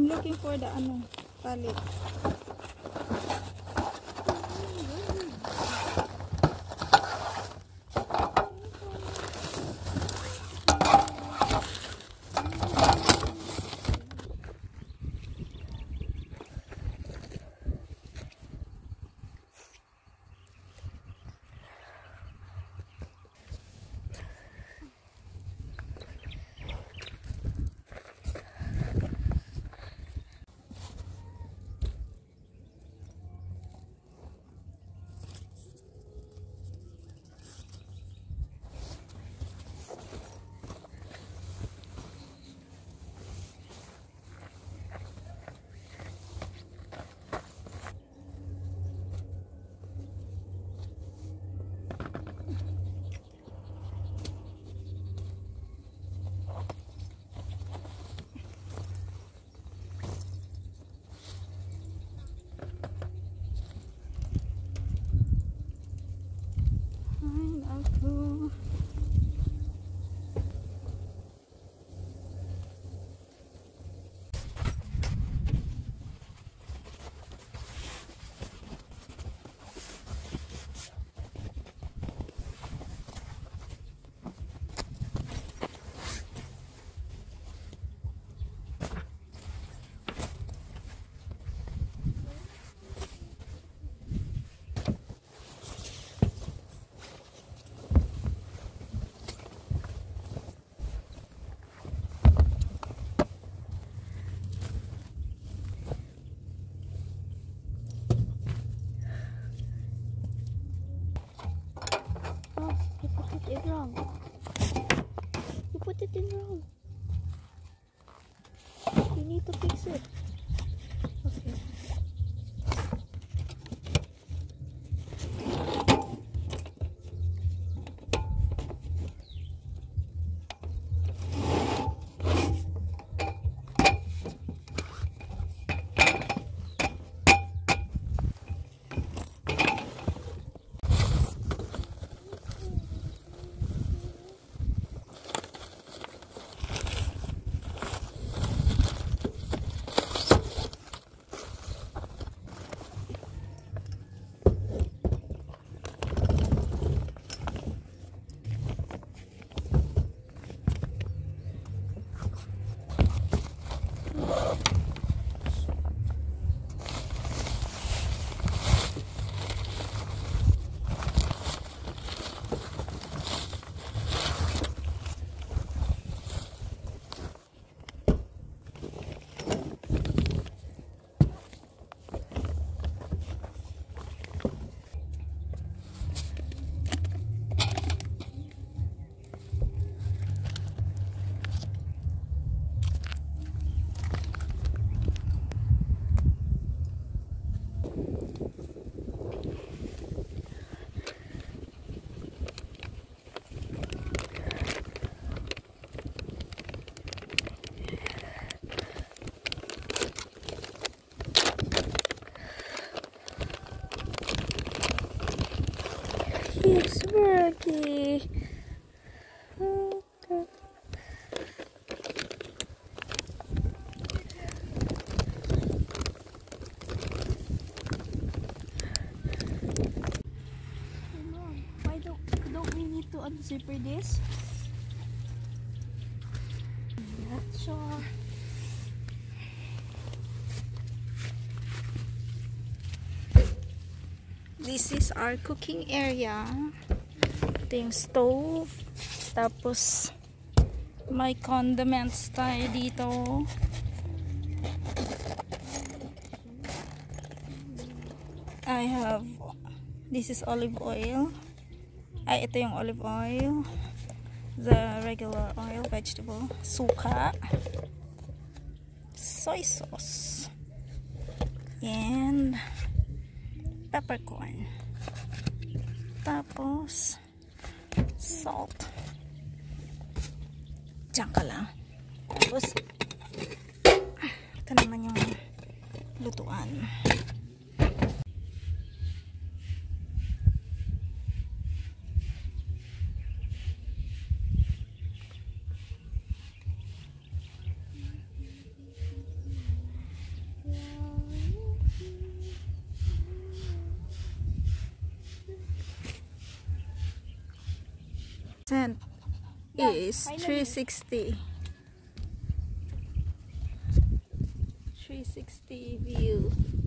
I'm looking for the ano, palette. It wrong. You put it in wrong. You need to fix it. Okay. It's working. Okay. Why don't we need to unzipper this? Not sure. This is our cooking area. Ito yung stove. Tapos may condiments tayo dito. I have, this is olive oil. Ay, ito yung olive oil. The regular oil, vegetable. Suka. Soy sauce. And peppercorn. Tapos salt. Diyan ka lang. Tapos ito naman yung lutuan. tent is 360. 360 view.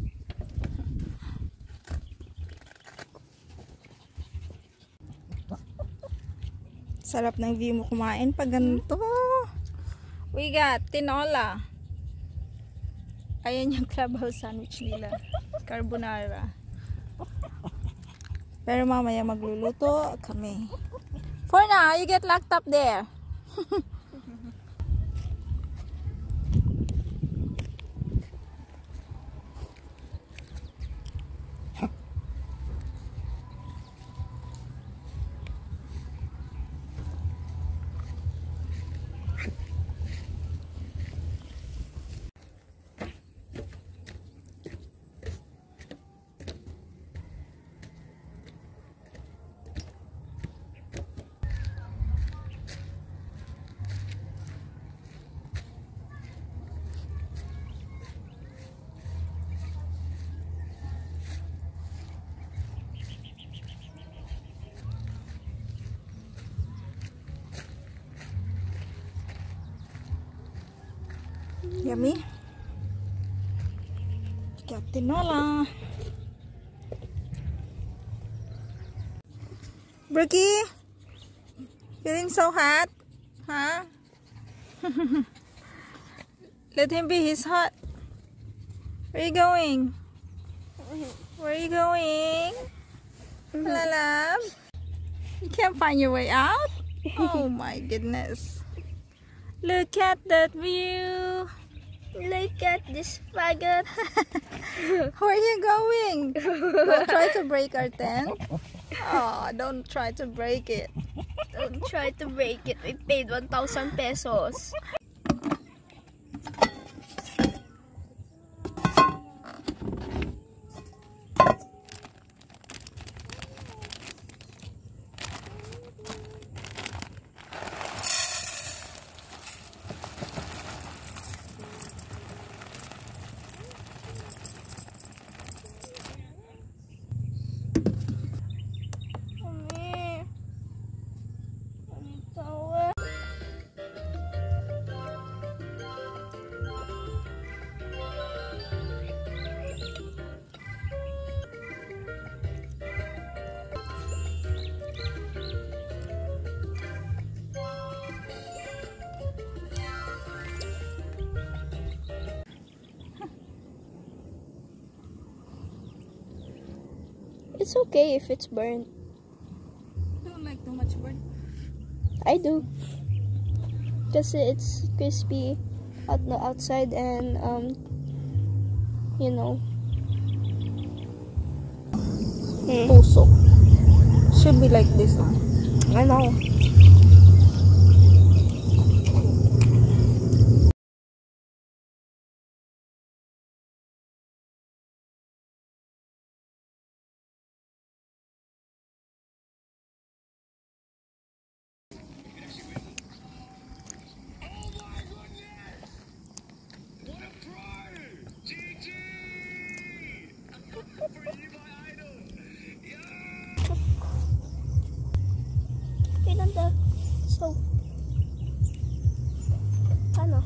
Sarap ng view mo kumain pag ganito. We got tinola. Ayan yung clubhouse sandwich nila. Carbonara. Pero mamaya magluluto kami. For now, you get locked up there. Yummy. Got tinola. Brookie, feeling so hot? Huh? Let him be. He's hot. Where are you going? Where are you going? Hello, love. You can't find your way out? Oh my goodness. Look at that view. Look at this faggot. Where are you going? Don't try to break our tent. Oh, don't try to break it. Don't try to break it. We paid 1,000 pesos. It's okay if it's burnt. Don't like too much burn. I do. Because it's crispy on the outside and, you know. Puso. Should be like this one. I know. So, ano?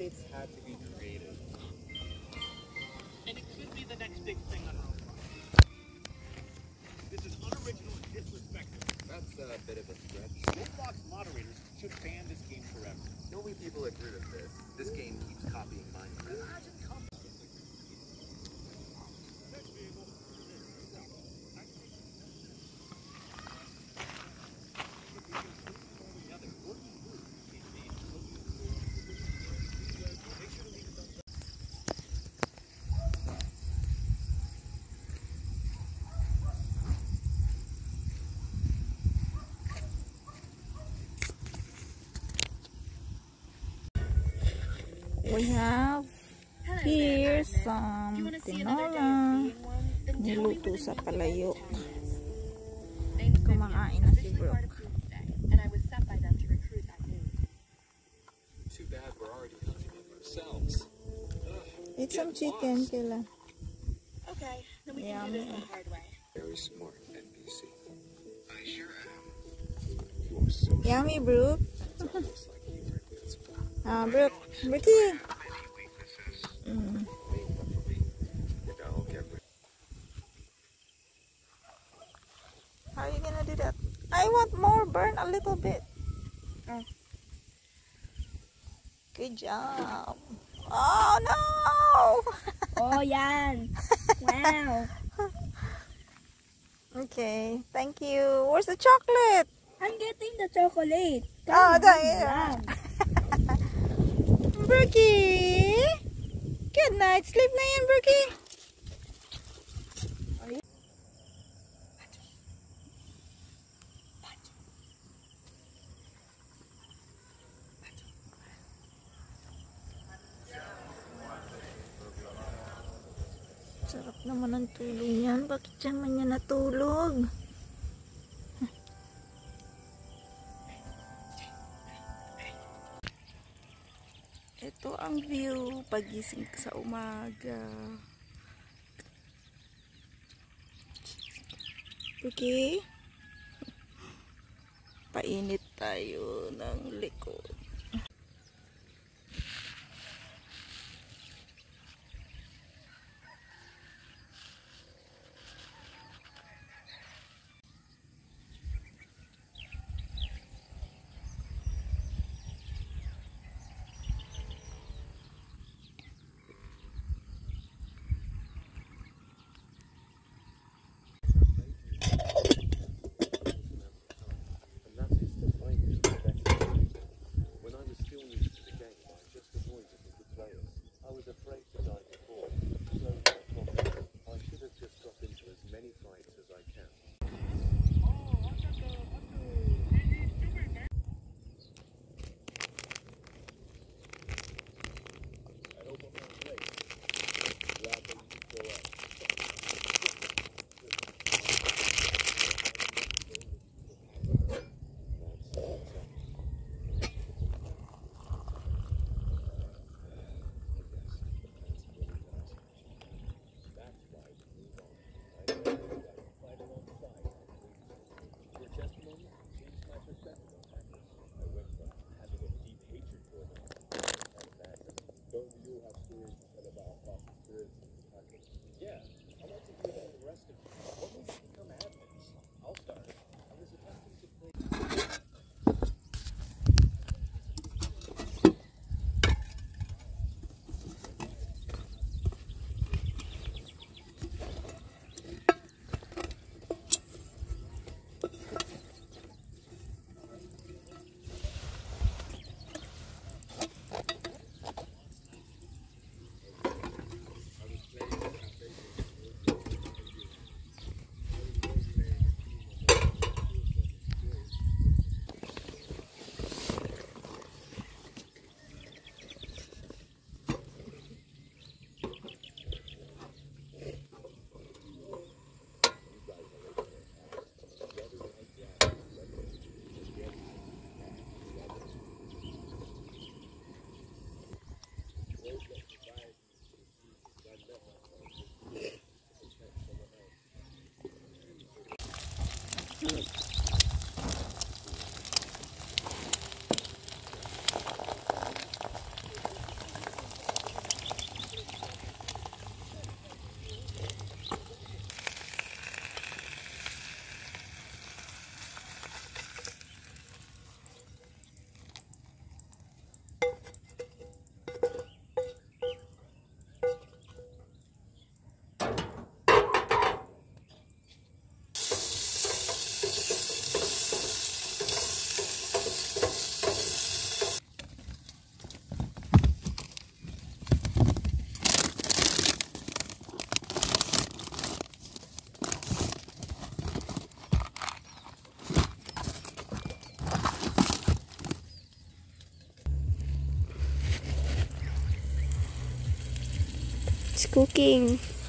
updates had to be created. And it could be the next big thing on Roblox. This is unoriginal and disrespectful. That's a bit of a stretch. Roblox moderators should ban this game forever. The only people that agree with this. This game keeps copying Minecraft. Imagine we have here some tinola. Niluto sa palayok. Kumakain na si Brooke. too bad we're already hunting it ourselves. Eat some chicken, Kayla. Okay, then we can do this the hard way. Very smart, NPC. I sure am. You are so Yummy, Brooke. It's almost like you were invincible. Brooke. Brookie. How are you gonna do that? I want more. Burn a little bit. Good job. Oh no! Oh, yan. Wow. Okay, thank you. Where's the chocolate? I'm getting the chocolate. Oh, Come there. on. Brookie. Good night. Sleep na yan, Brookie. Sarap naman ang tulog yan. Bakit dyan man yan natulog? Ito ang view pagising sa umaga. Okay? Painit tayo ng likod. It's cooking.